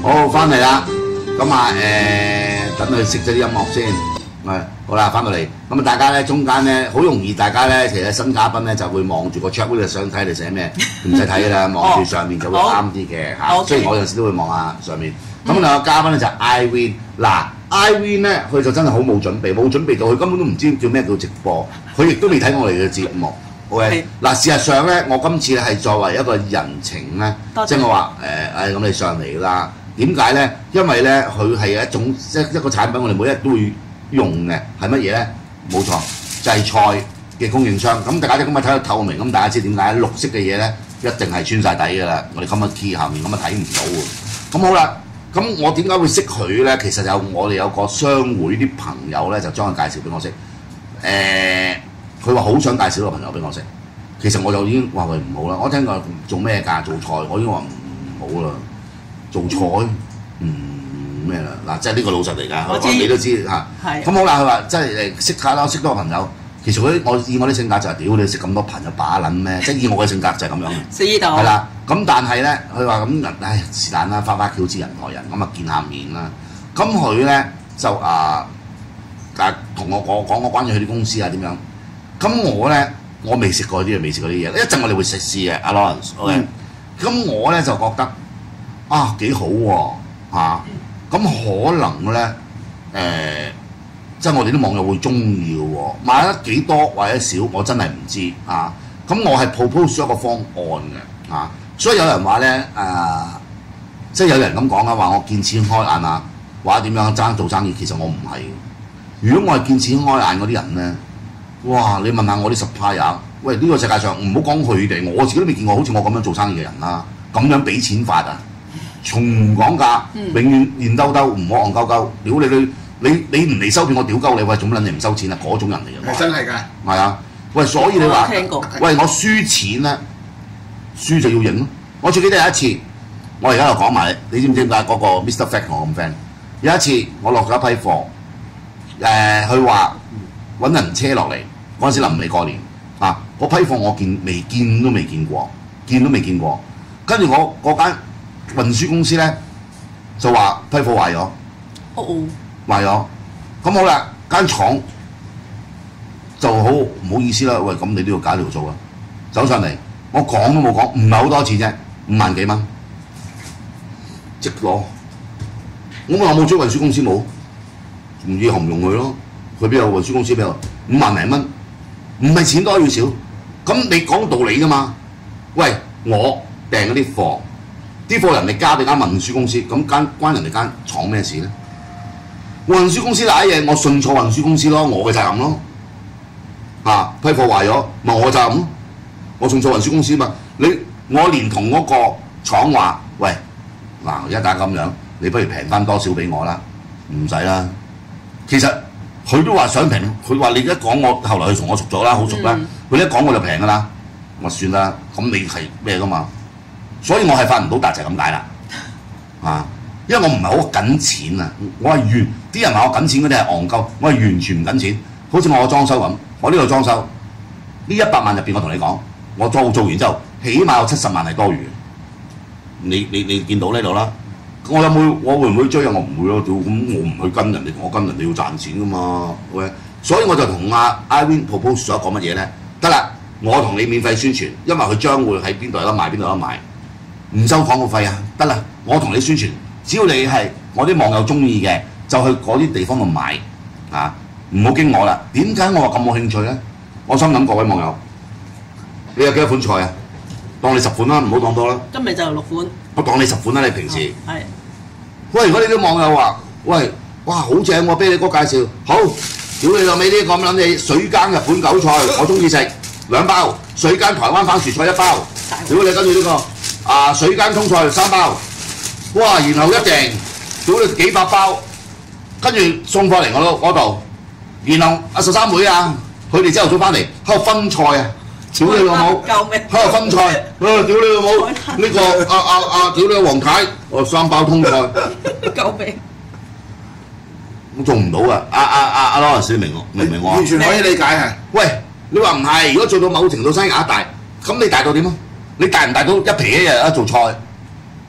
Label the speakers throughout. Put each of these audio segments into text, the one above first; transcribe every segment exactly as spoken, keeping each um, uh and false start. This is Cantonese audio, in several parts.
Speaker 1: 好，翻嚟啦。咁啊誒，等佢熄咗啲音樂先。係，好啦，翻到嚟。咁啊，大家咧中間咧好容易，大家咧其實新嘉賓咧就會望住個 chat window 想睇你寫咩，唔使睇㗎啦，望住上面就會啱啲嘅嚇。雖然我有時都會望下上面。咁兩個嘉賓咧就係 Irene。嗱 ，Irene 咧佢就真係好冇準備，冇準備到佢根本都唔知叫咩叫直播，佢亦都未睇我哋嘅節目。OK，嗱，事實上咧，我今次咧係作為一個人情咧，即係我話誒誒，咁你上嚟啦。點解咧？因為咧，佢係一種即係一個產品，我哋每日都會用嘅係乜嘢咧？冇錯，就係菜嘅供應商。咁大家今日睇到透明，咁大家知點解綠色嘅嘢咧，一定係穿晒底㗎啦。我哋今日 key 下面咁啊睇唔到喎。咁好啦，咁我點解會識佢咧？其實有我哋有個商會啲朋友咧，就將佢介紹俾我識。誒、呃，佢話好想介紹個朋友俾我識。其實我就已經話佢唔好啦。我聽過做咩㗎？做菜，我已經話唔好啦。做菜唔咩啦？嗱，即係呢個老實嚟㗎，我你都知嚇。咁好啦，佢話即係誒識下啦，識多個朋友。其實嗰我以我啲性格就係、是、屌你識咁多朋友把撚咩？即係以我嘅性格就係咁樣嘅。
Speaker 2: 知道。係
Speaker 1: 啦，咁但係咧，佢話咁唉是但啦，花花轎之人害人，咁啊見下面啦。咁佢咧就啊，但同我講講我關於佢啲公司啊點樣。咁我咧我未食過啲嘢，未食過啲嘢。一陣我哋會食試嘅，阿 Lawrence。OK。咁我咧就覺得。啊幾好喎嚇！咁、啊、可能咧誒、呃，即係我哋啲網友會中意嘅喎，買得幾多或者少，我真係唔知啊！咁我係 propose 咗一個方案嘅啊，所以有人話咧誒，即係有人咁講啊，話我見錢開眼啊，話點樣爭做生意，其實我唔係。如果我係見錢開眼嗰啲人咧，哇！你問下我啲 supplier，喂呢、呢個世界上唔好講佢哋，我自己都未見過好似我咁樣做生意嘅人啦，咁樣俾錢法啊！從唔講價，永遠現兜兜，唔好戇鳩鳩。屌你你你你唔嚟收片，我屌鳩你，喂做乜撚你唔收錢啊？嗰種人嚟嘅。係真係㗎。係啊，喂，所以你話，喂我輸錢咧，輸就要認咯。我最記得有一次，我而家又講埋，你知唔知點解嗰個 Mister Fact 同我咁 friend？有一次我落咗一批貨，誒佢話揾人車落嚟，嗰陣時臨尾過年啊，嗰批貨我見未見都未見過，見都未見過。跟住我嗰間運輸公司咧就話批貨壞咗，哦壞咗，咁好啦，間廠就好唔好意思啦，喂，咁你都要搞條數啦，走上嚟，我講都冇講，唔係好多錢啫，五萬幾蚊，即攞，我話冇追運輸公司冇，唔知紅用佢咯，佢邊有運輸公司邊度？五萬零蚊，唔係錢多要少，咁你講道理㗎嘛？喂，我訂嗰啲貨。啲貨人哋交俾間運輸公司，咁間關人哋間廠咩事咧？運輸公司賴嘢，我信錯運輸公司咯，我嘅責任咯。嚇、啊、批貨壞咗，咪我責任咯。我信錯運輸公司嘛。你我連同嗰個廠話，喂，嗱一打咁樣，你不如平翻多少俾我啦？唔使啦。其實佢都話想平，佢話你一講我，後來佢同我熟咗啦，好熟啦。佢、嗯、一講我就平㗎啦，我算啦。咁你係咩㗎嘛？所以我係發唔到達就係咁解啦，啊！因為我唔係好緊錢啊，我係完啲人話我緊錢嗰啲係戇鳩，我係完全唔緊錢。好似我裝修咁，我呢度裝修呢一百萬入邊，我同你講，我做做完之後，起碼有七十萬係多餘嘅。你你你見到呢度啦，我有冇我會唔會追啊？我唔會咯，咁我唔去跟人哋，我跟人哋要賺錢噶嘛 ，OK？ 所以我就同阿 Irene propose 咗一個乜嘢咧？得啦，我同你免費宣傳，因為佢將會喺邊度有得賣，邊度有得賣。唔收廣告費啊！得啦，我同你宣傳，只要你係我啲網友中意嘅，就去嗰啲地方度買啊！唔好經我啦。點解我話咁冇興趣咧？我心諗各位網友，你有幾多款菜啊？當你十款啦，唔好當多啦。
Speaker 2: 今日就六款。我
Speaker 1: 當你十款啦，你平時。係、哦。喂，如果你啲網友話，喂，哇，好正喎！啤梨哥介紹，好，屌你老味呢個咁撚嘢水耕日本韭菜，我中意食兩包，水耕台灣番薯菜一包，屌你跟住呢個。啊！水耕通菜三包，哇！然後一訂，屌你幾百包，跟住送貨嚟我嗰度，然後阿十三妹啊，佢哋朝頭早翻嚟喺度分菜啊，屌你老母，喺度分菜，啊！屌你老母，呢個啊啊啊！屌你黃太，我三包通菜，救命！我做唔到啊！阿阿阿阿 Lawrence 明我明唔明我？完全可以理解係。喂，你話唔係？如果做到某程度生意額大，咁你大到點啊？你大唔大到一皮一日一做菜？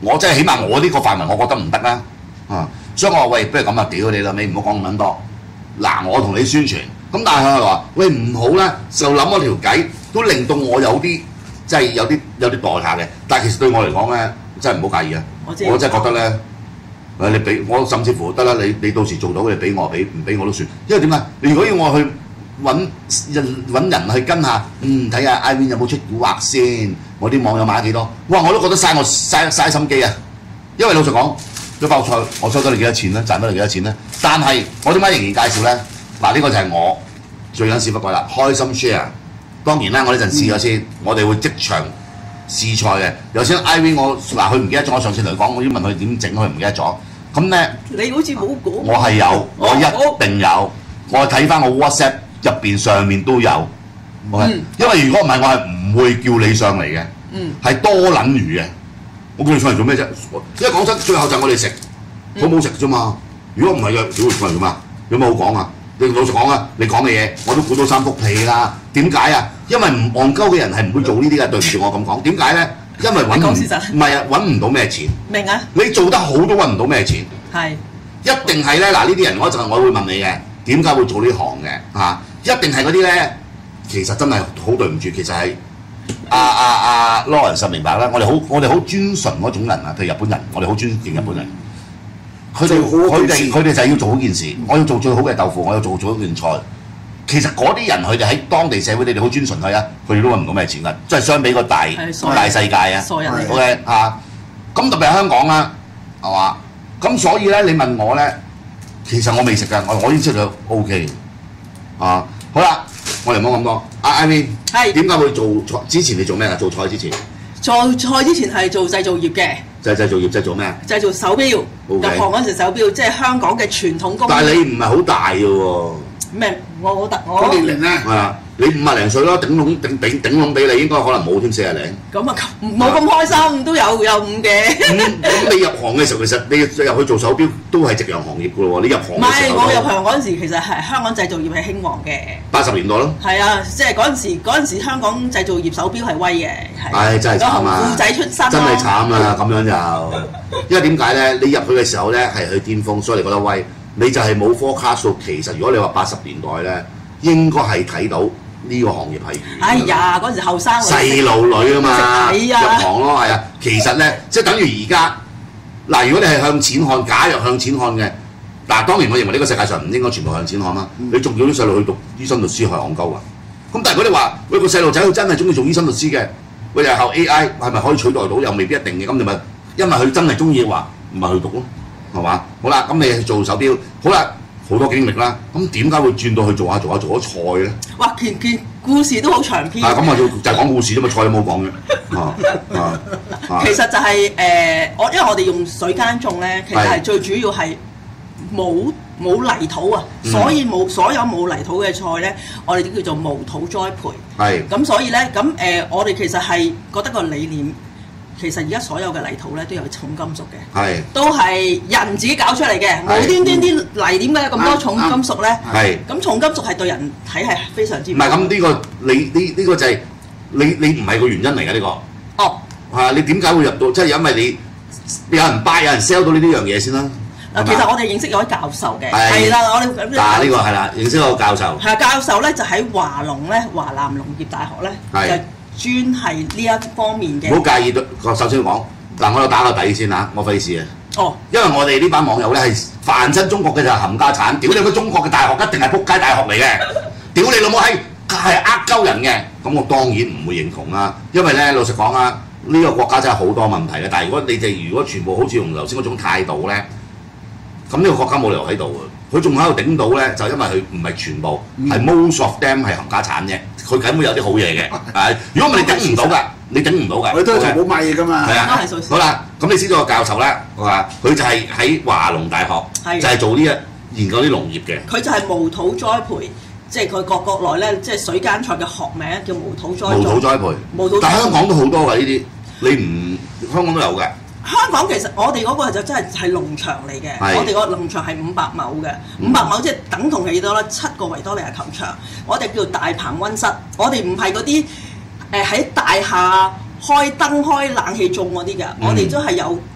Speaker 1: 我真係起碼我呢個範圍，我覺得唔得啦。啊，所以我話喂，不如咁啊，屌你啦，你唔好講咁撚多。嗱，我同你宣傳，咁但係佢話喂唔好啦，就諗嗰條計都令到我有啲即係有啲有啲代價嘅。但係其實對我嚟講咧，真係唔好介意啊。我真係覺得咧。誒你俾我甚至乎得啦，你你到時做到你俾我，俾唔俾我都算。因為點解？如果要我去揾人揾人去跟下，嗯睇下 Ivan 有冇出蠱惑先，我啲網友買咗幾多？哇！我都覺得嘥我嘥嘥心機啊！因為老實講，啲包菜我收得你幾多錢咧？賺得你幾多錢咧？但係我點解仍然介紹咧？嗱，呢個就係我最緊事不過啦，開心 share。當然啦，我呢陣試咗先，嗯、我哋會即場。試菜嘅，有先 Ivan 我嗱佢唔記得咗，我上次嚟講，我已經問佢點整，佢唔記得咗。咁咧，
Speaker 2: 你好似冇講。
Speaker 1: 我係有，我一定有。我睇翻我 WhatsApp 入邊上面都有。嗯、因為如果唔係，我係唔會叫你上嚟嘅。嗯。係多撚餘嘅。我叫你上嚟做咩啫？因為講真，最後就係我哋食，好唔好食啫嘛。如果唔係嘅，屌你上嚟做咩？有咩好講啊？你老實講啊，你講嘅嘢我都估到三幅屁啦。點解啊？因為唔戇鳩嘅人係唔會做呢啲嘅，對唔住我咁講。點解咧？因為揾唔唔係啊，揾唔到咩錢。明啊！你做得好都揾唔到咩錢。係。一定係咧嗱，呢啲人我就我會問你嘅，點解會做呢行嘅嚇、啊？一定係嗰啲咧，其實真係好對唔住，其實係阿阿阿 Lawrence 明白啦。我哋好我哋好尊崇嗰種人啊，譬如日本人，我哋好尊敬日本人。佢哋佢哋佢哋就係要做好件事，我要做最好嘅豆腐，我要做最好件菜。其實嗰啲人佢哋喺當地社會，你哋好尊崇佢啊，佢哋都揾唔到咩錢㗎，即係相比個大大世界啊。OK 啊，咁特別係香港啦，係嘛？咁所以咧，你問我咧，其實我未食㗎，我我已經知道 OK 啊。好啦，我哋唔好咁多。阿 Ivan 係點解會做菜？之前你做咩啊？做菜之前？做菜之前係做製造業嘅。就係製造業，即係做咩？製造手錶。入行嗰時手錶，即係香港嘅傳統工業。但係你唔係好大嘅喎。咩？我好特我。幾年齡咧？係啊，你五廿零歲咯，頂籠頂頂頂籠俾你，應該可能冇添四廿零。咁啊，冇咁開心，都有有五嘅。咁你入行嘅時候，其實你入去做手錶都係夕陽行業嘅喎。你入行唔係我入行嗰陣時，其實係香港製造業係興旺嘅。八十年代咯。係啊，即係嗰陣時嗰陣時香港製造業手錶係威嘅，係。唉，真係慘啊！富仔出身。真係慘啊！咁樣就，因為點解咧？你入去嘅時候咧係去巔峰，所以你覺得威。你就係冇 forecast 到，其實如果你話八十年代咧，應該係睇到呢個行業係。哎呀，嗰陣時後生細路女啊嘛，入行咯，係啊。其實咧，即係等於而家嗱，如果你係向錢看，假若向錢看嘅，嗱當然我認為呢個世界上唔應該全部向錢看啦。嗯、你仲要啲細路去讀醫生律師係戇鳩㗎。咁但係如果你話喂個細路仔佢真係中意做醫生律師嘅，喂日後 A I 係咪可以取代到？又未必一定嘅。咁你咪因為佢真係中意嘅話，咪去讀咯。係嘛？好啦，咁你去做手錶，好啦，好多經歷啦。咁點解會轉到去做下做下做咗菜咧？哇！件件故事都好長篇。啊，咁啊就就係講故事啫嘛，菜都冇講嘅。啊啊！其實就係、是、誒、呃，我因為我哋用水耕種咧，其實係最主要係冇冇泥土啊，嗯、所以冇所有冇泥土嘅菜咧，我哋都叫做無土栽培。係。咁所以咧，咁誒、呃，我哋其實係覺得個理念。其實而家所有嘅泥土咧都有重金屬嘅，係都係人自己搞出嚟嘅，無端端啲泥點解有咁多重金屬咧？係咁重金屬係對人體係非常之唔係咁呢個你呢呢個就係你你唔係個原因嚟嘅呢個哦係啊！你點解會入到即係因為你有人 buy 有人 sell 到呢啲樣嘢先啦？嗱，其實我哋認識有位教授嘅係啦，我哋嗱呢個係啦，認識個教授係啊，教授咧就喺華農咧華南農業大學咧係。專係呢一方面嘅，唔好介意。首先講嗱，我有打個底先嚇，我費事啊。哦，因為我哋呢班網友咧係凡親中國嘅就係冚家產，屌你個中國嘅大學一定係撲街大學嚟嘅，屌你老母係係呃鳩人嘅，咁我當然唔會認同啦。因為咧老實講啊，呢、呢個國家真係好多問題嘅。但係如果你哋如果全部好似用頭先嗰種態度咧，咁呢個國家冇理由喺度嘅。佢仲喺度頂到咧，就因為佢唔係全部，係、嗯、most of them 係冚家產啫。佢梗會有啲好嘢嘅，係。如果唔係你頂唔到㗎，你頂唔到㗎。佢都係冇賣嘢㗎嘛。係啊。好啦，咁你知咗個教授咧，話佢就係喺華農大學，的就係做呢一研究啲農業嘅。佢就係無土栽培，即係佢國國內咧，即係水耕菜嘅學名叫無土栽培。無土栽培。無土栽培。但係香港都好多㗎呢啲，你唔香港都有㗎。香港其實我哋嗰個就真係係農場嚟嘅，是我哋個農場係五百畝嘅，五百畝即係等同係幾多咧？七個維多利亞球場，我哋叫大棚溫室，我哋唔係嗰啲誒喺大廈開燈開冷氣種嗰啲㗎，嗯、我哋都係有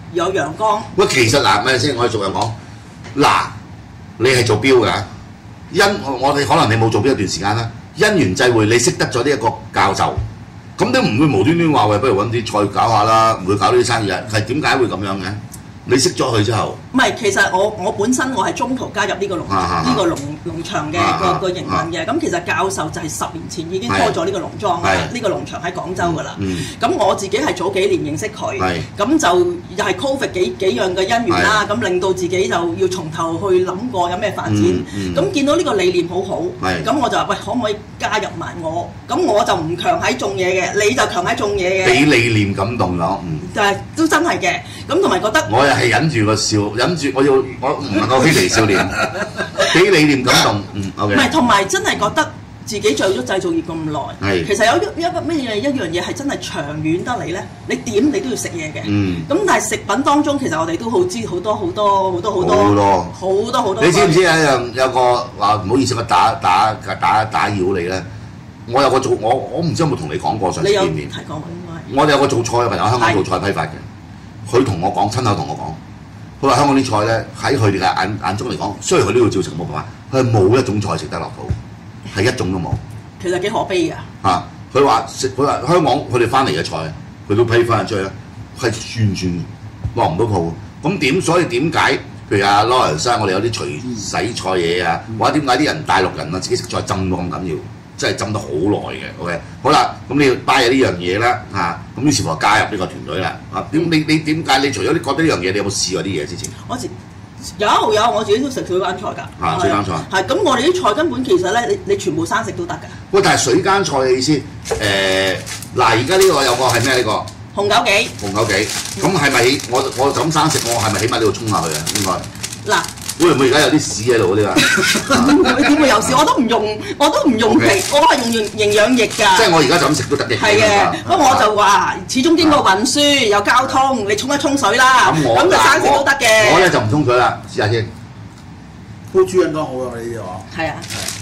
Speaker 2: 有陽光。
Speaker 1: 喂，其實嗱，咪先，我哋逐日講，嗱，你係做標㗎，因我哋可能你冇做標一段時間啦，因緣際會，你識得咗呢一個教授，咁都唔會無端端話喂，不如揾啲菜搞下啦，唔會搞呢啲生意啊，係點解會咁樣嘅？你識咗佢之後，
Speaker 2: 唔係，其實我我本身我係中途加入呢個農呢個農農場嘅個個營運嘅。咁其實教授就係十年前已經開咗呢個農莊啦，呢個農場喺廣州㗎啦。咁我自己係早幾年認識佢，咁就又係 Covid 幾幾樣嘅因緣啦，咁令到自己就要從頭去諗過有咩發展。咁見到呢個理念好好，咁我就話喂，可唔可以加入埋我？咁我就唔強喺種嘢嘅，你就強喺種嘢嘅。
Speaker 1: 俾理念感動咗，
Speaker 2: 就係都真係嘅。咁同埋覺得
Speaker 1: 我又係忍住個笑，忍住我要我唔能夠嬉皮笑臉，俾理念感動，嗯 OK。唔
Speaker 2: 係，同埋真係覺得自己做咗製造業咁耐，其實有一一個咩嘢一樣嘢係真係長遠得嚟咧，你點你都要食嘢嘅。嗯。咁但係食品當中，其實我哋都好知好多好多好多好多好多好多好多。
Speaker 1: 你知唔知有樣有個話唔好意思，我打打打打擾你咧？我有個做我我唔知有冇同你講過上次見面。
Speaker 2: 提過我應該
Speaker 1: 係。我哋有個做菜嘅朋友，香港做菜批發嘅。佢同我講，親口同我講，佢話香港啲菜咧喺佢哋嘅眼眼中嚟講，雖然佢呢度照食冇辦法，佢係冇一種菜食得落肚，係一種都冇。其實幾可悲㗎。嚇！佢話食佢話香港佢哋翻嚟嘅菜，佢都批翻出去咧，係完全落唔到鋪。咁點？所以點解？譬如阿 Lawrence 我哋有啲隨洗菜嘢啊，或者點解啲人大陸人啊自己食菜浸到咁緊要？真係浸得好耐嘅 ，OK， 好啦，咁你要 buy 呢樣嘢啦，嚇，咁於是乎加入呢個團隊啦，啊，點你你點解？你除咗你覺得呢樣嘢，你有冇試過啲嘢之前？
Speaker 2: 我自有有，我自己都食水耕菜㗎。
Speaker 1: 啊，水耕菜。
Speaker 2: 係咁，我哋啲菜根本其實咧，你你全部生食都得㗎。
Speaker 1: 喂，但係水耕菜嘅意思，誒、呃，嗱，而家呢個有個係咩呢個？
Speaker 2: 紅枸杞。紅
Speaker 1: 枸杞，咁係咪我我就咁生食，我係咪起碼呢度沖下去啊？應該。嗱。會唔會而家有啲屎喺度嗰啲啊？
Speaker 2: 點會有屎？我都唔用，我都唔用皮，我係用營養液㗎。
Speaker 1: 即係我而家就咁食都得嘅。
Speaker 2: 係嘅，不過我就話，始終經過運輸有交通，你沖一沖水啦，咁就生食都得嘅。
Speaker 1: 我咧就唔沖水啦，試下先。
Speaker 3: 煲豬應該好啊，呢啲喎。
Speaker 2: 係啊。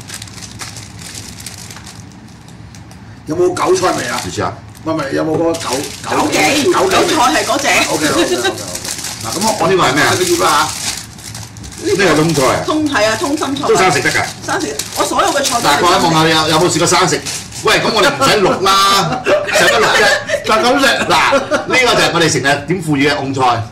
Speaker 3: 有冇韭菜味啊？
Speaker 1: 試下。
Speaker 3: 唔係唔係，有冇嗰個枸
Speaker 2: 枸杞？枸杞菜係嗰隻。
Speaker 3: O K O K O K。嗱咁我
Speaker 1: 我呢個係咩啊？
Speaker 3: 呢個葉啦嚇。
Speaker 1: 呢個係通菜啊！
Speaker 2: 通係啊，通心菜。
Speaker 1: 都生食得㗎。生
Speaker 2: 食，我所有嘅菜都。
Speaker 1: 嗱，各位望下你有有冇試過生食？喂，咁我哋唔使錄啦，使乜錄啫？就咁食。嗱，呢個就係我哋成日點賦予嘅餸菜。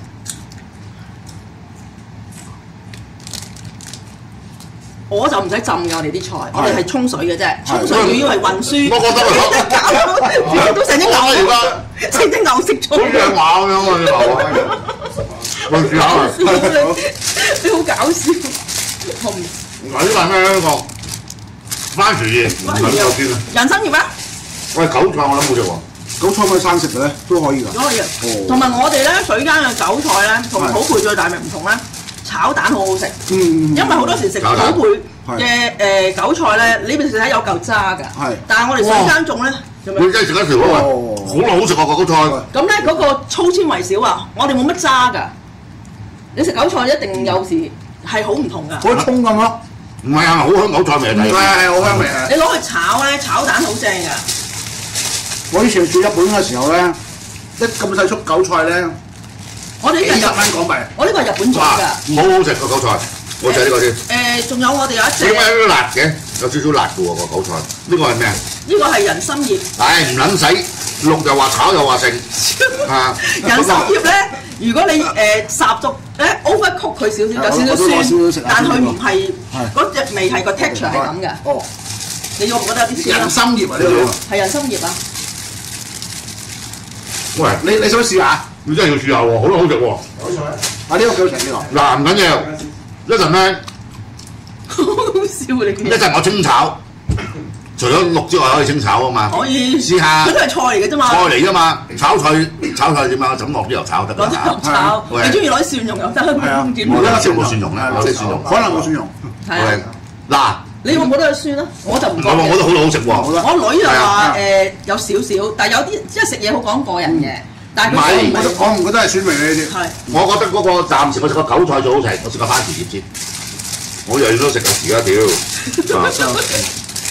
Speaker 2: 我就唔使浸㗎，我哋啲菜，我哋係沖水嘅啫。沖水主要係運輸。
Speaker 1: 我覺得
Speaker 2: 搞都成隻牛而家，成隻牛食咗。
Speaker 1: 好似馬咁樣啊！你牛啊！我試下啊！
Speaker 2: 你好搞笑，我唔。
Speaker 1: 嗱，呢個係咩咧？呢個番薯葉，唔係夠酸啊！
Speaker 2: 人參葉啊！
Speaker 1: 喂，韭菜我諗好食喎。
Speaker 3: 韭菜可以生食嘅咧，都可以㗎。
Speaker 2: 都可以。同埋我哋咧水耕嘅韭菜咧，同土培最大嘅唔同咧，炒蛋好好食。嗯。因為好多時食土培嘅誒韭菜咧，你咪食睇有嚿渣㗎。係。但係我哋水耕種咧，
Speaker 1: 你真係食一條啊！好耐好食啊！個韭菜。
Speaker 2: 咁咧嗰個粗纖維少啊，我哋冇乜渣㗎。你食韭菜一定有時係好唔同㗎。
Speaker 3: 好似葱咁咯。
Speaker 1: 唔係啊，好香韭菜味啊！
Speaker 3: 係係好香味啊！
Speaker 2: 你攞去炒咧，炒蛋好正㗎。
Speaker 3: 我以前住日本嘅時候咧，一咁細束韭菜咧，
Speaker 2: 我哋呢個
Speaker 3: 幾十蚊港幣。
Speaker 2: 我呢個係日本種㗎。
Speaker 1: 好好食個韭菜，我就係呢個先。
Speaker 2: 誒，仲有我哋有一隻。
Speaker 1: 點解有啲辣嘅？有少少辣嘅喎個韭菜。呢個係咩啊？
Speaker 2: 呢個係人參葉。
Speaker 1: 唉，唔撚使，淥又話炒又話剩。啊！
Speaker 2: 人參葉咧，如果你誒烚熟咧 overcook 佢少少，有少少酸，但佢唔係嗰隻味係個 texture 係咁嘅。哦。你覺唔覺得有啲酸？
Speaker 3: 人參葉啊呢個。
Speaker 2: 係人參葉啊！
Speaker 1: 喂，
Speaker 3: 你你想試下？
Speaker 1: 你真係要試下喎，好都好食喎。
Speaker 3: 韭菜啊，呢個幾好食呢個。
Speaker 1: 嗱，唔緊要，一陣咧。
Speaker 2: 好笑你。
Speaker 1: 一陣我清炒，除咗淥之外可以清炒啊嘛。
Speaker 2: 可以。
Speaker 1: 試下。
Speaker 2: 佢都係菜嚟嘅啫嘛。
Speaker 1: 菜嚟㗎嘛，炒菜炒菜點啊？就咁落啲油炒得㗎。
Speaker 2: 落啲油炒，你中意攞啲蒜蓉又得。係啊。
Speaker 1: 我覺得少冇蒜蓉咧，攞啲蒜蓉。
Speaker 3: 可能冇蒜蓉。
Speaker 2: 係啊。
Speaker 1: 嗱。
Speaker 2: 你會唔覺得有酸啊？我就唔覺。
Speaker 1: 我覺得好好食喎。
Speaker 2: 我女就話誒有少少，但係有啲即係食嘢好講個人嘅。但係佢唔係，
Speaker 3: 我唔覺得係酸味呢啲。
Speaker 2: 係。
Speaker 1: 我覺得嗰個暫時我食個韭菜最好食，我食個番薯葉先。我樣樣都食有時啊屌。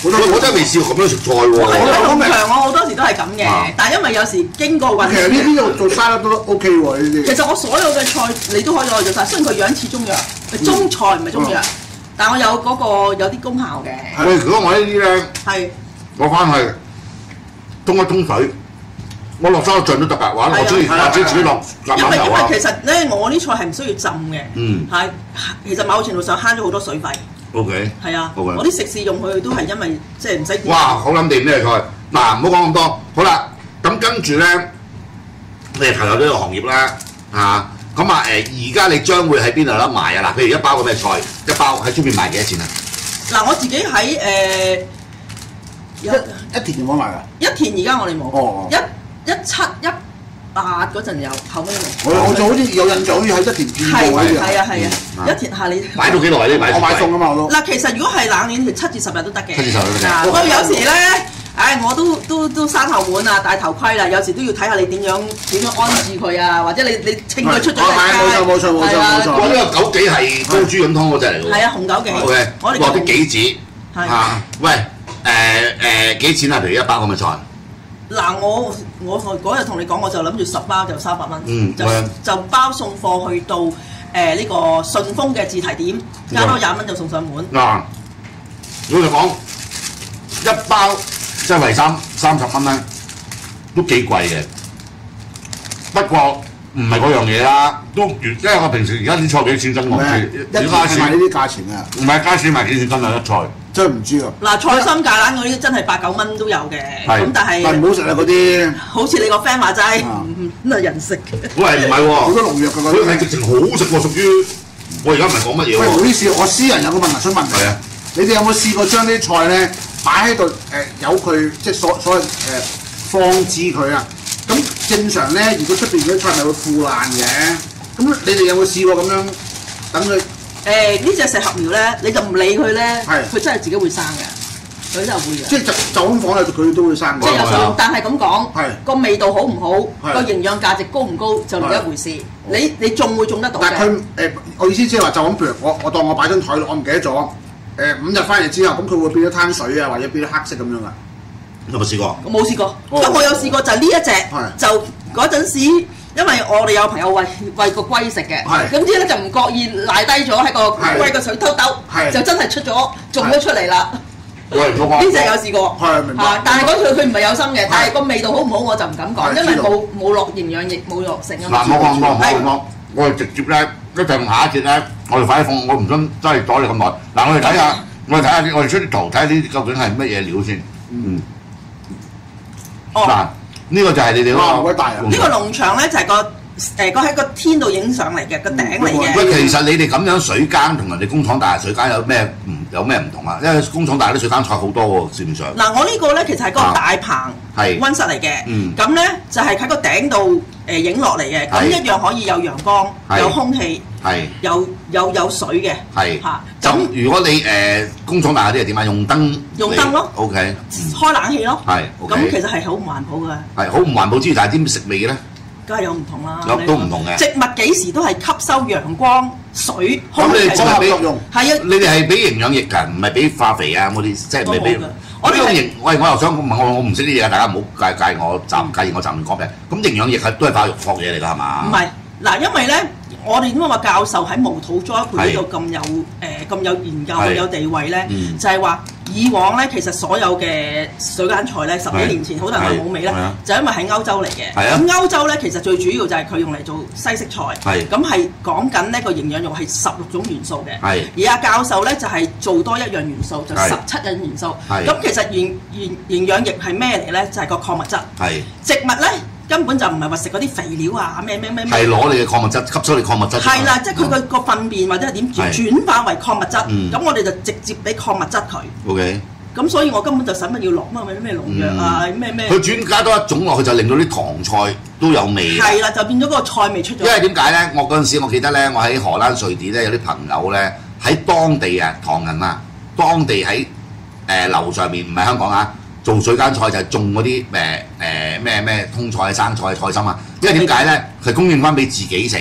Speaker 3: 好多
Speaker 1: 我真係未試過咁樣食菜喎。
Speaker 2: 喺農場我好多時都係咁嘅，但係因為有時經過運輸。
Speaker 3: 其實呢啲做做沙律都 OK 喎，呢啲。
Speaker 2: 其實我所有嘅菜你都可以攞嚟做晒，雖然佢樣似中藥，中菜唔係中藥，但我有嗰個有啲功效嘅。
Speaker 1: 喂，如果我呢啲咧，
Speaker 2: 係
Speaker 1: 我翻去沖一沖水。我落沙律醬都得㗎，或者我中意或者自己落橄欖油啊。
Speaker 2: 因為其實咧，我啲菜係唔需要浸嘅，
Speaker 1: 嗯，
Speaker 2: 係其實某程度上慳咗好多水費。
Speaker 1: O K。
Speaker 2: 係啊，
Speaker 1: OK
Speaker 2: 我啲食肆用佢都係因為即係唔使。
Speaker 1: 哇！好撚地咩菜？嗱，唔好講咁多。好啦，咁跟住咧，你係投入呢個行業啦，嚇咁啊誒，而家你將會喺邊度得賣啊？嗱，譬如一包個咩菜，一包喺出邊賣幾多錢啊？
Speaker 2: 嗱，我自己喺誒
Speaker 3: 一一田有冇賣㗎？
Speaker 2: 一田而家我哋冇。
Speaker 3: 哦。
Speaker 2: 一一七一八嗰陣有，後尾冇。
Speaker 3: 我我就好似有印象，好似喺一田見過嗰啲啊。
Speaker 2: 係啊係啊，一田係你
Speaker 1: 擺到幾耐呢？
Speaker 3: 我買餸啊嘛我都。
Speaker 2: 嗱，其實如果係冷鏈，七至十日都得嘅。
Speaker 1: 七至十日都得。
Speaker 2: 不過有時咧，唉，我都都都生後門啊，戴頭盔啦，有時都要睇下你點樣點樣安置佢啊，或者你你清佢出咗嚟街。
Speaker 3: 冇錯冇錯冇錯冇錯。
Speaker 1: 我呢個枸杞係高豬咁湯嗰隻嚟㗎喎。
Speaker 2: 係啊，紅枸杞。
Speaker 1: O K。
Speaker 2: 我哋
Speaker 1: 落啲杞子。
Speaker 2: 係。
Speaker 1: 嚇！喂誒誒幾錢啊？譬如一包咁嘅菜。
Speaker 2: 嗱，我我嗰日同你講，我就諗住十包就三百蚊，
Speaker 1: 嗯，
Speaker 2: 就就包送貨去到誒呢、呃這個順豐嘅自提點，加多廿蚊就送上門。
Speaker 1: 嗱，老實講，一包即係為三三十蚊咧，都幾貴嘅。不過唔係嗰樣嘢啦，都因為我平時而家啲菜幾錢斤我知，
Speaker 3: 一家賣呢啲價錢啊，
Speaker 1: 唔係街市賣幾錢斤啊一菜。
Speaker 3: 真係唔知啊！
Speaker 2: 嗱，菜心芥蘭嗰啲真係八九蚊都有嘅，咁但係
Speaker 3: 但唔好食啊嗰啲。
Speaker 2: 好似你個 friend 話齋，唔係人食嘅。
Speaker 1: 喂，唔係喎，
Speaker 3: 好多農藥㗎嗰啲。
Speaker 1: 佢係直情好食喎，屬於我而家唔係講乜嘢喎。
Speaker 3: 喂，唔好意思，我私人有個問題想問你。
Speaker 1: 係啊。
Speaker 3: 你哋有冇試過將啲菜咧擺喺度誒由佢即係所所謂誒放置佢啊？咁正常咧，如果出邊嗰啲菜咪會腐爛嘅。咁你哋有冇試過咁樣等佢？
Speaker 2: 誒呢隻石斛苗咧，你就唔理佢咧，佢真係自己會生嘅，佢真係會嘅。
Speaker 3: 即係就就咁放喺度，佢都會生。
Speaker 2: 即係有水，但係咁講，個味道好唔好，個營養價值高唔高就另一回事。你你種會種得到嘅。但係佢誒，我意思即係話就咁，譬如我我當我擺張台，我唔記得咗，誒五日翻嚟之後，咁佢會變咗攤水啊，或者變咗黑色咁樣噶。
Speaker 1: 有冇試過？
Speaker 2: 我冇試過，咁我有試過就呢一隻，就嗰陣時。因為我哋有朋友餵餵個龜食嘅，咁之後咧就唔覺意賴低咗喺個龜個水兜兜，就真係出咗種咗出嚟啦。呢隻有試過，但係嗰佢佢唔係有心嘅，但係個味道好唔好我就唔敢講，因為冇冇落營養液冇落成啊嘛。
Speaker 1: 嗱，冇講冇講冇講，我哋直接咧一陣下一節咧，我哋快啲放，我唔想真係阻你咁耐。嗱，我哋睇下，我哋睇下我哋出啲圖睇下呢啲究竟係乜嘢料先。嗯。嗱。呢個就係你哋嗰個
Speaker 2: 呢個農場咧就係個誒個喺個天度影上嚟嘅個頂嚟嘅。
Speaker 1: 喂，其實你哋咁樣水耕同人哋工廠大廈水耕有咩唔有咩唔同啊？因為工廠大廈啲水耕菜好多喎，市面上。嗱，
Speaker 2: 我呢個咧其實係個大棚溫室嚟嘅，咁咧就係喺個頂度誒影落嚟嘅，咁一樣可以有陽光、有空氣、有有有水嘅。
Speaker 1: 係嚇。咁如果你誒工廠大廈啲係點啊？用燈。
Speaker 2: 用燈咯。
Speaker 1: O K。
Speaker 2: 開冷氣咯。
Speaker 1: 係。
Speaker 2: 咁其實係好唔環保㗎。
Speaker 1: 係好唔環保之餘，但係啲食味嘅咧？
Speaker 2: 梗係有唔同啦。
Speaker 1: 有都唔同嘅。植
Speaker 2: 物幾時都係吸收陽光、水、空氣。
Speaker 1: 咁你哋係俾用？
Speaker 2: 係啊。
Speaker 1: 你哋係俾營養液㗎，唔係俾化肥啊嗰啲，即係唔係俾。我呢個營，喂，我又想問我，我唔識啲嘢，大家唔好介介我暫介意我暫唔講嘅。咁營養液係都係化學嘢嚟㗎係嘛？
Speaker 2: 唔係，嗱，因為咧。我哋點解話教授喺無土栽培呢度咁有誒咁有研究有地位咧？就係話以往咧，其實所有嘅水耕菜咧，十幾年前好多人話冇味咧，就因為喺歐洲嚟嘅。咁歐洲咧，其實最主要就係佢用嚟做西式菜。咁係講緊呢個營養用係十六種元素嘅。而阿教授咧就係做多一樣元素，就十七樣元素。咁其實營營營養液係咩嚟咧？就係個礦物質。植物咧。根本就唔係話食嗰啲肥料啊，咩咩咩咩，
Speaker 1: 係攞你嘅礦物質，吸收你礦物質。
Speaker 2: 係啦，即係佢個個糞便或者係點轉化為礦物質，咁我哋就直接俾礦物質佢。
Speaker 1: O K。
Speaker 2: 咁所以我根本就使乜要落乜咩咩農藥啊，咩咩。
Speaker 1: 佢轉加多一種落去就令到啲糖菜都有味。
Speaker 2: 係啦，就變咗嗰個菜味出咗。
Speaker 1: 因為點解咧？我嗰陣時我記得咧，我喺荷蘭瑞典咧有啲朋友咧喺當地啊唐人啊，當地喺誒樓上面唔係香港啊。做水耕菜就係種嗰啲誒誒咩咩通菜、生菜、菜心啊，因為點解咧？佢供應翻俾自己食，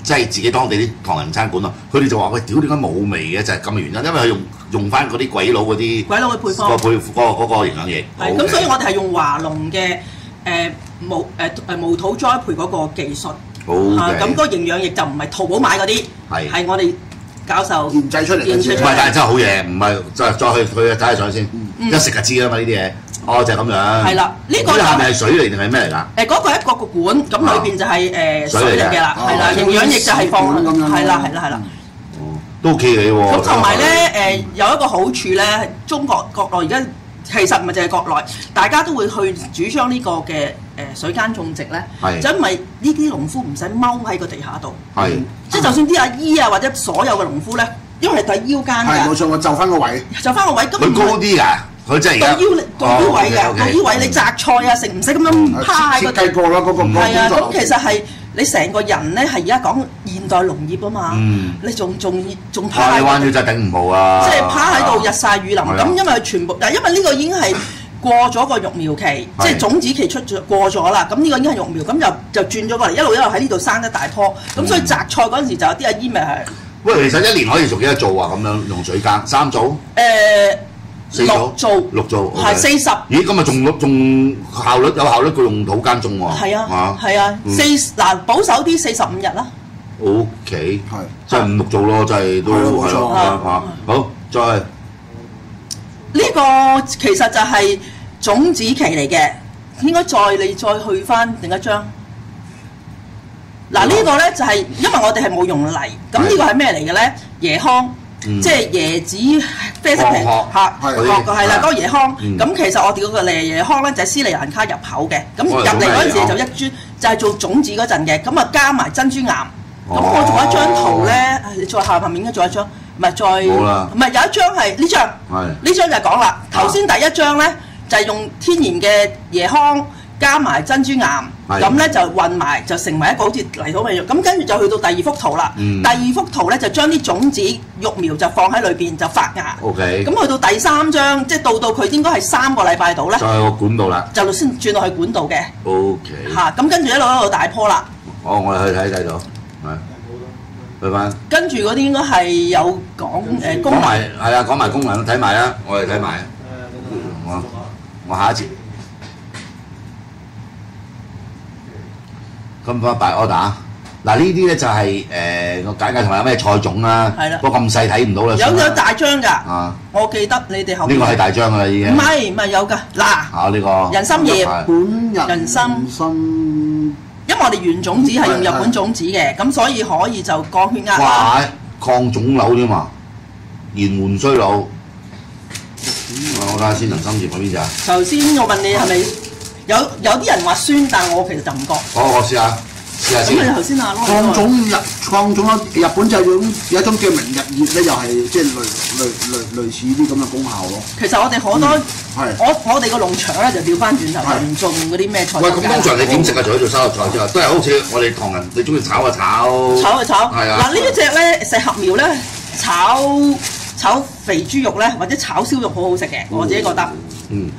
Speaker 1: 即係自己當地啲唐人餐館啊，佢哋就話：喂，屌點解冇味嘅？就係咁嘅原因，因為佢用用翻嗰啲鬼佬嗰啲
Speaker 2: 鬼佬嘅配方
Speaker 1: 個配嗰個嗰個營養液。
Speaker 2: 係咁，所以我哋係用華農嘅誒無誒誒無土栽培嗰個技術。
Speaker 1: 好嘅。咁
Speaker 2: 嗰個營養液就唔係淘寶買嗰啲，
Speaker 1: 係
Speaker 2: 係我哋教授
Speaker 3: 研製出嚟嘅啫。
Speaker 1: 唔係，但係真係好嘢，唔係再再去去睇下相先，一食就知啦嘛呢啲嘢。哦，就係咁樣。係
Speaker 2: 啦，呢個
Speaker 1: 係咪係水嚟定係咩嚟㗎？
Speaker 2: 誒，嗰個一個個管，咁裏邊就係誒水嚟嘅啦，係啦，營養液就係放，係啦係啦係啦。
Speaker 1: 哦，都 OK 嘅喎。
Speaker 2: 咁同埋咧誒，有一個好處咧，中國國內而家其實唔係淨係國內，大家都會去主張呢個嘅誒水間種植咧，就因為呢啲農夫唔使踎喺個地下度，即係就算啲阿姨啊或者所有嘅農夫咧，因為係喺腰間㗎。係冇錯，我就翻個位，就翻個位。咁
Speaker 1: 佢高啲㗎。佢真係
Speaker 2: 到腰到腰位嘅，到腰位你摘菜啊，食唔使咁樣趴喺個。設計過啦，嗰個係啊，咁其實係你成個人咧係而家講現代農業啊嘛，你仲仲仲趴喺。
Speaker 1: 彎腰真係頂唔好啊！
Speaker 2: 即係趴喺度日曬雨淋，咁因為全部，但因為呢個已經係過咗個育苗期，即係種子期出咗過咗啦，咁呢個已經係育苗，咁就就轉咗過嚟，一路一路喺呢度生一大棵，咁所以摘菜嗰陣時就有啲阿姨咪係。
Speaker 1: 喂，其實一年可以做幾多造啊？咁樣用水耕三造？
Speaker 2: 誒。
Speaker 1: 六
Speaker 2: 造
Speaker 1: 六造
Speaker 2: 係四十。
Speaker 1: 咦，咁啊仲仲效率有效率，佢用土耕種喎。
Speaker 2: 係啊，係啊，四嗱保守啲四十五日啦。
Speaker 1: O K， 係，即係五六造咯，真係都係咯嚇。好，再
Speaker 2: 呢個其實就係種子期嚟嘅，應該再你再去翻另一張。嗱呢個咧就係因為我哋係冇用泥，咁呢個係咩嚟嘅咧？椰糠。即係椰子啡色皮嚇殼係啦，嗰個椰糠。咁其實我哋嗰個椰椰糠咧就係斯里蘭卡入口嘅。咁入嚟嗰陣時就一磚，就係做種子嗰陣嘅。咁啊加埋珍珠岩。咁我仲有一張圖咧，你再下下面應該仲有一張，唔係再唔係有一張係呢張。呢張就係講啦。頭先第一張咧就係用天然嘅椰糠加埋珍珠岩。咁咧就混埋就成為一個好似泥土味。咁跟住就去到第二幅圖啦。第二幅圖咧就將啲種子育苗就放喺裏邊就發芽。
Speaker 1: OK。
Speaker 2: 咁去到第三張，即係到到佢應該係三個禮拜度咧。
Speaker 1: 就喺個管道啦。
Speaker 2: 就先轉落去管道嘅。
Speaker 1: OK。
Speaker 2: 嚇！咁跟住一路一路大棵啦。
Speaker 1: 哦，我哋去睇睇到，係。去翻。跟
Speaker 2: 住嗰啲應該係有講誒功能。講埋
Speaker 1: 係啊，講埋功能睇埋啦，我哋睇埋。我我下一節。咁翻大 order 嗱呢啲咧就係誒個簡介同埋有咩菜種啦，不過咁細睇唔到啦。
Speaker 2: 有有大張㗎，啊！我記得你哋後
Speaker 1: 呢個係大張㗎啦已經。
Speaker 2: 唔係唔係有㗎嗱。
Speaker 1: 啊呢個
Speaker 2: 人參葉
Speaker 3: 本
Speaker 2: 人參，因為我哋原種子係用日本種子嘅，咁所以可以就降血壓。
Speaker 1: 哇！抗腫瘤添嘛，延緩衰老。我睇下先，人參葉嗰邊咋？
Speaker 2: 頭先我問你係咪？有有啲人話酸，但我其實就唔覺。
Speaker 1: 好，我試下試下先。
Speaker 2: 咁你頭先啊，
Speaker 3: 抗腫日抗腫啦，日本就有有一種叫明日葉咧，又係即係類類類類似啲咁嘅功效咯。
Speaker 2: 其實我哋好多我我哋個農場咧就調翻轉頭，就唔種嗰啲咩菜。
Speaker 1: 喂，咁通常你點食啊？除咗做沙律菜之外，都係好似我哋唐人，你中意炒啊炒。
Speaker 2: 炒啊炒。
Speaker 1: 係啊。
Speaker 2: 嗱呢一隻咧石合苗咧，炒炒肥豬肉咧，或者炒燒肉好好食嘅，我自己覺得。嗯。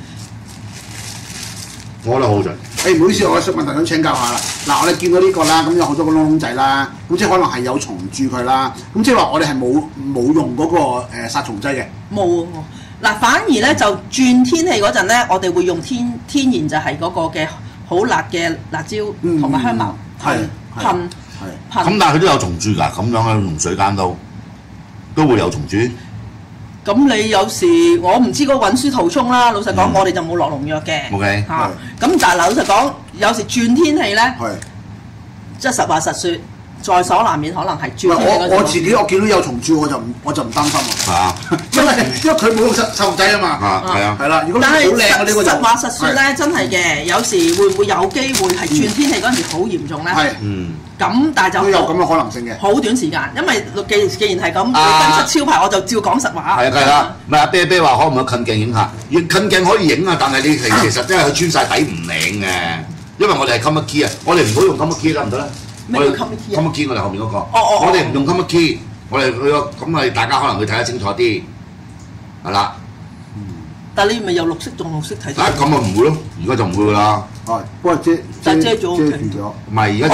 Speaker 1: 我覺得好食。
Speaker 3: 誒唔好意思，我有問題想請教下啦。嗱，我哋見到呢個啦，咁有好多個窿窿仔啦，咁即係可能係有蟲蛀佢啦。咁即係話我哋係冇冇用嗰個誒殺蟲劑嘅。
Speaker 2: 冇嗱，反而咧就轉天氣嗰陣咧，我哋會用天天然就係嗰個嘅好辣嘅辣椒同埋香茅噴噴噴。
Speaker 1: 咁但係佢都有蟲蛀㗎，咁樣喺農水間都都會有蟲蛀。
Speaker 2: 咁你有時我唔知嗰個運輸途中啦，老實講，我哋就冇落農藥嘅。
Speaker 1: OK。
Speaker 2: 嚇，咁但係老實講，有時轉天氣咧，即係實話實説，在所難免可能係轉天氣嗰陣。
Speaker 3: 我我自己我見到有蟲蛀，我就唔我就唔擔心
Speaker 1: 啊。
Speaker 3: 因為因為佢冇用殺殺蟲劑啊嘛。
Speaker 1: 啊，係啊。
Speaker 3: 係啦，如果
Speaker 2: 但係
Speaker 3: 實
Speaker 2: 實話實説咧，真係嘅，有時會唔會有機會係轉天氣嗰陣時好嚴重咧？
Speaker 3: 係。
Speaker 1: 嗯。
Speaker 2: 咁但係就
Speaker 3: 都有咁嘅可能性嘅，
Speaker 2: 好短時間，因為既既然係咁，你跟出超牌，我就照講實話。
Speaker 1: 係啊，係啦，唔係阿啤啤話可唔可以近鏡影下？近鏡可以影啊，但係你其實真係佢穿晒底唔靚嘅，因為我哋係 Common Key 啊，我哋唔好用 Common Key 得唔得咧？
Speaker 2: 咩叫 Common Key 啊
Speaker 1: ？Common Key 我哋後面嗰個，
Speaker 2: 我
Speaker 1: 哋唔用 Common Key，我哋佢個咁係大家可能會睇得清楚啲，係啦。
Speaker 2: 但係你咪又綠色仲綠色睇到。
Speaker 1: 啊咁啊唔會咯，而家就唔會㗎啦。
Speaker 3: 哦，不過遮
Speaker 2: 但遮咗
Speaker 3: 遮住咗。
Speaker 1: 唔係而家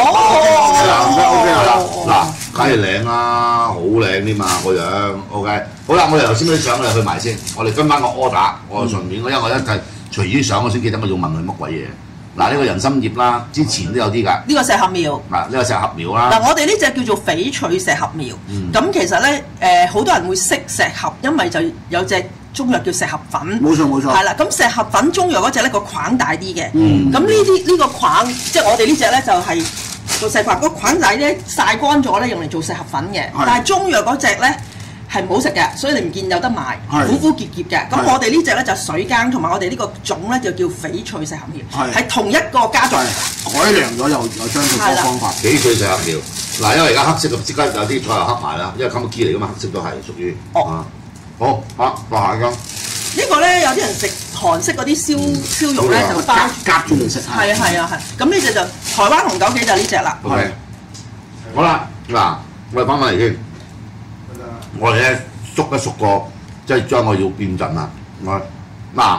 Speaker 2: 哦，
Speaker 1: 嗱，梗係靚啦，好靚添嘛個樣。OK， 好啦，我哋頭先啲相我哋去埋先，我哋跟翻個 order，我順便因為我一睇隨啲相我先記得我要問佢乜鬼嘢。嗱呢個人參葉啦，之前都有啲㗎。
Speaker 2: 呢個石合苗。
Speaker 1: 嗱呢個石合苗啦。
Speaker 2: 嗱我哋呢隻叫做翡翠石合苗。咁其實咧誒好多人會識石合，因為就有隻中藥叫石合粉。
Speaker 3: 冇錯冇錯。
Speaker 2: 係啦，咁石合粉中藥嗰隻咧個框大啲嘅。咁呢啲呢個框，即係我哋呢隻咧就係個石合個框仔咧曬乾咗咧用嚟做石合粉嘅。但係中藥嗰隻咧係唔好食嘅，所以你唔見有得賣，苦苦澀澀嘅。咁我哋呢隻咧就水耕，同埋我哋呢個種咧就叫翡翠石合苗，係同一個家族。
Speaker 3: 改良咗又又將佢個方法。
Speaker 1: 翡翠石合苗，嗱因為而家黑色嘅即刻有啲菜又黑埋啦，因為 come key 嚟㗎嘛，黑色都係屬於。哦。好，嚇，落下一張。
Speaker 2: 呢個咧有啲人食韓式嗰啲燒燒肉咧就包
Speaker 3: 夾住嚟食。
Speaker 2: 係啊係啊係。咁呢隻就台灣紅枸杞就係呢隻啦。
Speaker 1: OK。好啦，嗱，我哋翻返嚟先。我哋咧縮一縮個，即係將我要變陣啦。我嗱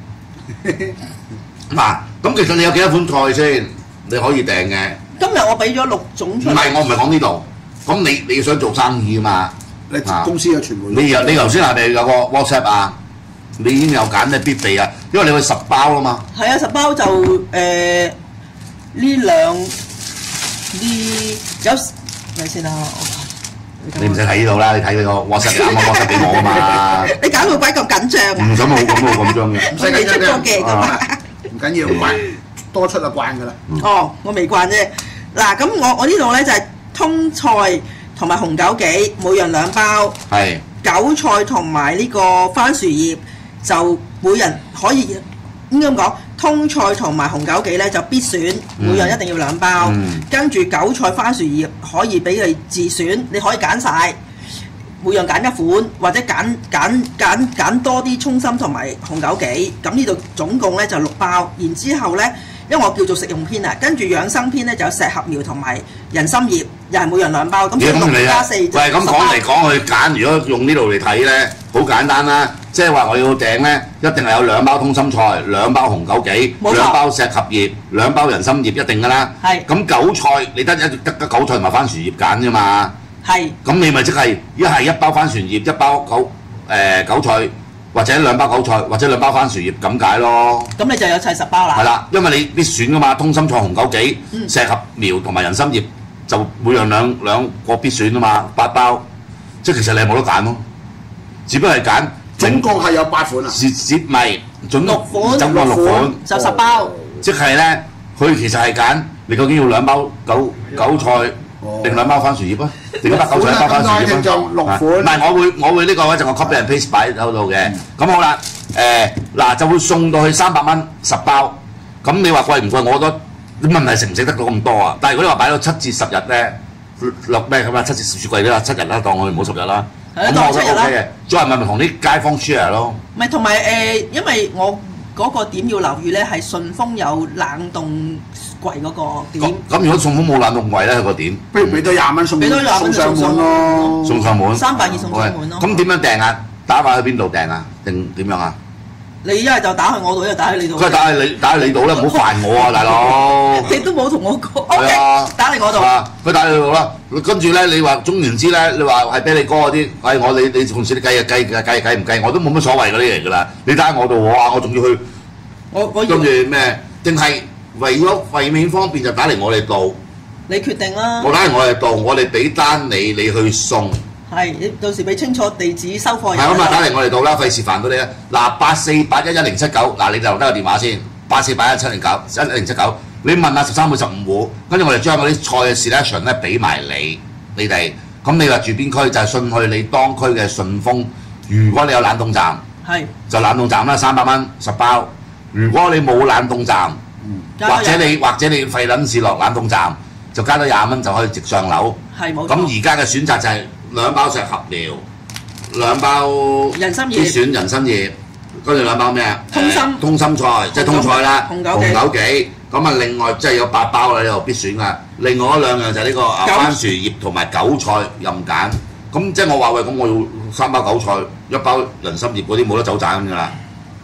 Speaker 1: 嗱，咁其實你有幾多款菜先？你可以訂嘅。
Speaker 2: 今日我俾咗六種出嚟。
Speaker 1: 唔係，我唔係講呢度。咁你你想做生意啊嘛？
Speaker 3: 你公司嘅傳媒。
Speaker 1: 你你頭先係咪有個 WhatsApp 啊？你已經有揀咩必備啊？因為你去十包啊嘛。
Speaker 2: 係啊，十包就誒呢兩呢有咪先啦。
Speaker 1: 你唔使睇呢度啦，你睇佢個 WhatsApp 啱啱 WhatsApp 俾我啊嘛。
Speaker 2: 你搞到鬼咁緊張啊！
Speaker 1: 唔使冇咁冇咁張嘅。
Speaker 3: 唔使緊張
Speaker 2: 嘅咁啊！
Speaker 3: 唔緊要，慣多出就慣㗎啦。
Speaker 2: 哦，我未慣啫。嗱，咁我我呢度咧就係通菜同埋紅枸杞，每樣兩包。
Speaker 1: 係。
Speaker 2: 韭菜同埋呢個番薯葉就每人可以應該咁講，通菜同埋紅枸杞咧就必選，每樣一定要兩包。嗯、跟住韭菜、番薯葉可以俾佢自選，你可以揀晒，每樣揀一款，或者揀揀揀揀多啲葱心同埋紅枸杞。咁呢度總共咧就六包，然之後咧。因為我叫做食用篇啊，跟住養生篇咧就有石合苗同埋人參葉，又係每樣兩包，咁所以六加四就
Speaker 1: 喂，咁講嚟講去揀，如果用呢度嚟睇咧，好簡單啦，即係話我要訂咧，一定係有兩包通心菜、兩包紅枸杞、兩包石合葉、兩包人參葉，一定㗎啦。係。咁韭菜你得一得得韭菜同埋番薯葉揀啫嘛。係。咁你咪即係一係一包番薯葉，一包韭誒韭菜。或者兩包韭菜，或者兩包番薯葉咁解咯。咁你就有齊十包啦。係啦，因為你必選噶嘛，通心菜、紅枸杞、嗯、石合苗同埋人參葉，就每樣兩兩個必選啊嘛，八包。即係其實你係冇得揀咯，只不過係揀。總共係有八款啊？是是唔係？總六款，總共六款，就十包。即係咧，佢其實係揀你究竟要兩包韭韭菜。定兩包番薯葉啊！定一包韭菜一包番薯葉啊！六款。唔係，我會我會呢個咧就我 copy and paste 擺喺度嘅。咁好啦，誒嗱就會送到去三百蚊十包。咁你話貴唔貴？我覺得問題食唔食得到咁多啊？但係如果你話擺到七至十日咧，落咩咁啊？七至雪櫃啦，七日啦，當我哋唔好十日啦。咁我覺得 OK 嘅。再唔係咪同啲街坊 share 咯？唔係同埋誒，因為我嗰個點要留意咧係順豐有冷凍櫃嗰個點。咁如果順豐冇冷凍櫃咧，個點？不如俾多廿蚊送俾多廿蚊送上門咯。送上門。三百二送上門咯。咁點樣訂啊？打返去邊度訂啊？定點樣啊？你一係就打去我度，一係打去你度。佢打去你打去你度啦，唔好煩我啊，大佬。你都冇同我講。係啊。打嚟我度。佢打你度啦。跟住咧，你話總言之咧，你話係俾你哥嗰啲，係我你你同事你計啊計計計計唔計，我都冇乜所謂嗰啲嚟㗎啦。你打喺我度，我我仲要去。我我跟住咩？定係為咗為免方便就打嚟我哋度。你決定啦。我打嚟我哋度，我哋俾單你，你去送。係，你到時俾清楚地址收貨。係咁啊，打嚟我哋度啦，費事煩到你啊！嗱，八四八一一零七九，嗱你就留低個電話先，八四八一七零九一零七九。你問下十三倍十五戶，跟住我哋將嗰啲菜嘅 selection 咧俾埋你，你哋。咁你話住邊區就係順去你當區嘅順豐。如果你有冷凍站，係就冷凍站啦，三百蚊十包。如果你冇冷凍站，嗯、或者你或者你費撚事落冷凍站，就加多廿蚊就可以直上樓。係冇錯。咁而家嘅選擇就係兩包石合苗，兩包人參葉，必選人參葉，跟住兩包咩啊？通心、呃、通心菜，即係通菜啦，紅枸杞。咁啊，另外即係有八包啦，呢度必選噶。另外嗰兩樣就係呢個啊番薯葉同埋韭菜任揀。咁即係我話喂，咁我要三包韭菜，一包人參葉嗰啲冇得走盞㗎啦。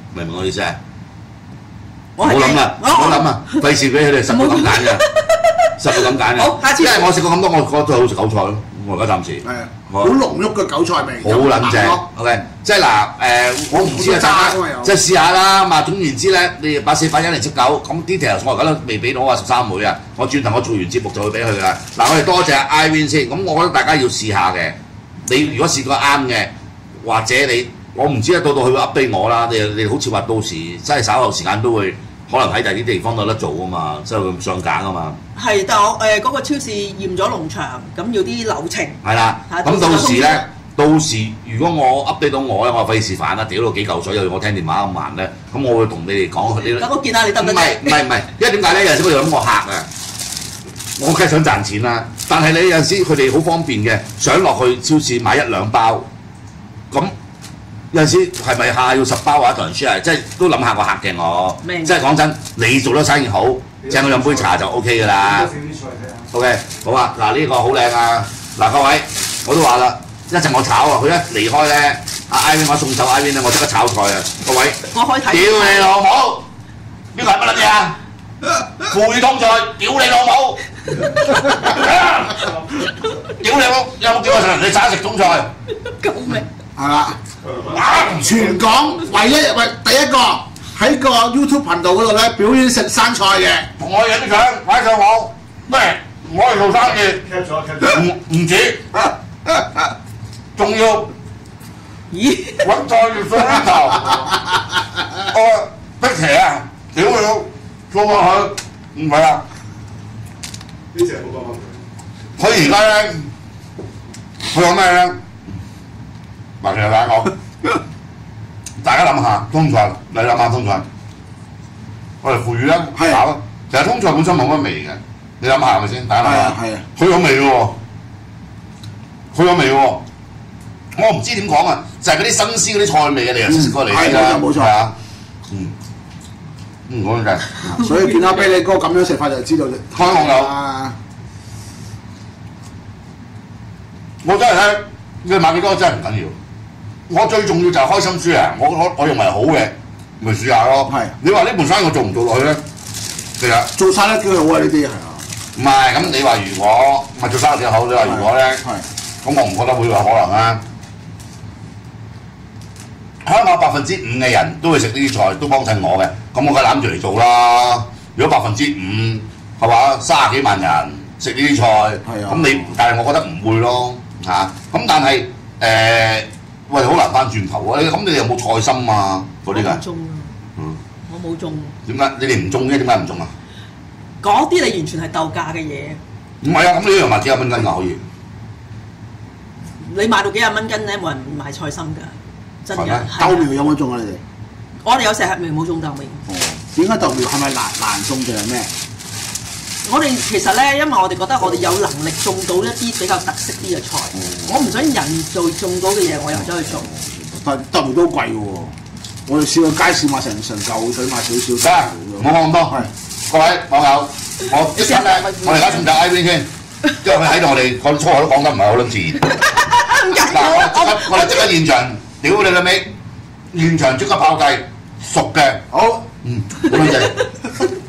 Speaker 1: 明唔明我意思啊？唔
Speaker 2: 我係
Speaker 1: 好諗啦，唔
Speaker 2: 我
Speaker 1: 好諗啊，費事俾佢哋實會咁揀嘅，實會咁揀嘅。
Speaker 2: 好下次
Speaker 1: 因為我食過咁多，我覺得好食韭菜咯。我而家暫時
Speaker 3: 係啊，好濃郁嘅韭菜味，
Speaker 1: 好撚正。OK， 即係嗱誒，我唔知啊，大家即係試下啦。咁啊，總言之咧，你把四百一嚟隻狗，咁 details 我而家都未俾到啊十三妹啊。我轉頭我做完節目就會俾佢噶。嗱，我哋多謝 Irene 先。咁我覺得大家要試下嘅。你如果試過啱嘅，或者你我唔知啊，到到佢會 update 我啦。你你好似話到時真係稍後時間都會。可能喺第啲地方都有得做啊嘛，即係佢上架啊嘛。
Speaker 2: 係，但係我誒嗰個超市驗咗農場，咁要啲流程。
Speaker 1: 係啦，咁到時咧，到時如果我 update 到我咧，我費事煩啦，屌到幾嚿水，又我聽電話咁慢咧，咁我會同你哋講。你
Speaker 2: 等我見下你得唔得？
Speaker 1: 唔係唔係唔係，因為點解咧？有陣時佢哋諗我客啊，我梗係想賺錢啦。但係你有陣時佢哋好方便嘅，想落去超市買一兩包，咁。有陣時係咪下要十包或者同人 share？ 即係都諗下個客嘅我，即係講真，你做得生意好，請佢飲杯茶就 O K 㗎啦。OK， 好啊，嗱呢個好靚啊！嗱各位，我都話啦，一陣我炒啊，佢一離開咧，阿 Irene 我送手 Irene 咧，我即刻炒菜啊！各位，
Speaker 2: 我可以睇。
Speaker 1: 屌你老母！呢個係乜撚嘢啊？腐乳通菜，屌你老母！屌你老，有冇叫我食你炒食中菜？
Speaker 2: 救命！
Speaker 3: 係啦。全港唯一喂第一個喺個 YouTube 頻道嗰度咧表演食生菜嘅，
Speaker 1: 同我影相擺上網咩？我係做生意，唔唔止，仲要
Speaker 2: 咦
Speaker 1: 揾菜葉上呢頭，我逼邪啊！屌你老，做落去唔係啊！
Speaker 4: 呢隻冇講
Speaker 1: 佢而家咧，佢有咩咧？嗱，其實大家講，大家諗下通菜，你諗下通菜，我哋腐乳咧炒咯。其實通菜本身冇乜味嘅，你諗下係咪先？大家諗下，
Speaker 3: 係啊，
Speaker 1: 佢有味嘅喎，佢有味嘅喎。我唔知點講啊，就係嗰啲新鮮嗰啲菜味嘅，你又食過嚟
Speaker 3: 係
Speaker 1: 啦，
Speaker 3: 冇錯冇錯
Speaker 1: 啊，嗯，嗯，講真，
Speaker 3: 所以見阿啤梨哥咁樣食法就知道
Speaker 1: 開紅牛，我真係咧，你買幾多真係唔緊要。我最重要就係開心輸啊！我我我認為好嘅，咪試下咯。
Speaker 3: 係。
Speaker 1: 你話呢盤生意我做唔做落去咧？其實
Speaker 3: 做生得幾好啊！呢啲係啊。
Speaker 1: 唔係咁，你話如果唔係做生意幾好？你話如果咧，咁我唔覺得會有可能啊！香港百分之五嘅人都會食呢啲菜，都幫襯我嘅，咁我梗係攬住嚟做啦。如果百分之五係嘛，三十幾萬人食呢啲菜，咁你但係我覺得唔會咯嚇。咁但係誒。喂，好難翻轉頭啊！咁你哋有冇菜心啊？嗰啲㗎？
Speaker 2: 我冇種啊！嗯，我冇種。
Speaker 1: 點解你哋唔種嘅？點解唔種啊？
Speaker 2: 嗰啲你完全係鬥價嘅嘢。
Speaker 1: 唔係啊！咁你一樣賣幾廿蚊斤㗎可以？
Speaker 2: 你賣到幾廿蚊斤咧，冇人賣菜心㗎，真嘅。
Speaker 3: 豆苗有冇種啊？你哋？
Speaker 2: 我哋有石核苗冇種豆苗。
Speaker 3: 哦，點解豆苗係咪難難種定係咩？
Speaker 2: 我哋其實咧，因為我哋覺得我哋有能力種到一啲比較特色啲嘅菜，嗯、我唔想人做種到嘅嘢，我又走去種。
Speaker 3: 但豆苗都貴嘅喎，我哋試過街市買成成嚿水買少少。
Speaker 1: 得，唔好講咁多。係，各位網友，我一陣咧，我哋而家送走 Irene 先，因為佢喺度，我哋講粗口都講得唔係好撚自然。嗱，我即刻，我哋即刻現場，屌你老味，現場即刻爆計，熟嘅，
Speaker 3: 好，
Speaker 1: 嗯，好撚正。